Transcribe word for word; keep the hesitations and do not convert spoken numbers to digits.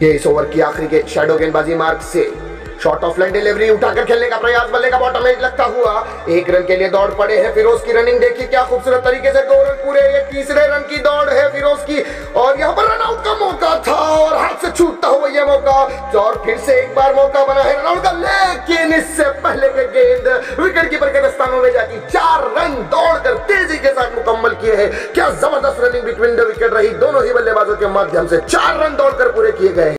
ये इस ओवर की आखिरी गेंद शैडो गेंदबाजी मार्ग से शॉर्ट ऑफ लाइन डिलीवरी उठाकर खेलने का प्रयास, बल्ले का बॉटम एज लगता हुआ एक रन के लिए दौड़ पड़े हैं फिरोज की। रनिंग देखिए क्या खूबसूरत तरीके से, दो रन पूरे, ये तीसरे रन की दौड़ है फिरोज की और यहाँ पर रन आउट का मौका था और हाथ से छूटता हुआ ये मौका और फिर से एक बार मौका बना है रन आउट का, लेकिन इससे पहले के गेंद विकेट कीपर के दस्तानों में जाती। चार रन दौड़कर तेजी के साथ मुकम्मल किए हैं। क्या जबरदस्त रनिंग बिटवीन द विकेट रही दोनों ही बल्लेबाजों के माध्यम से, चार रन दौड़कर पूरे किए गए।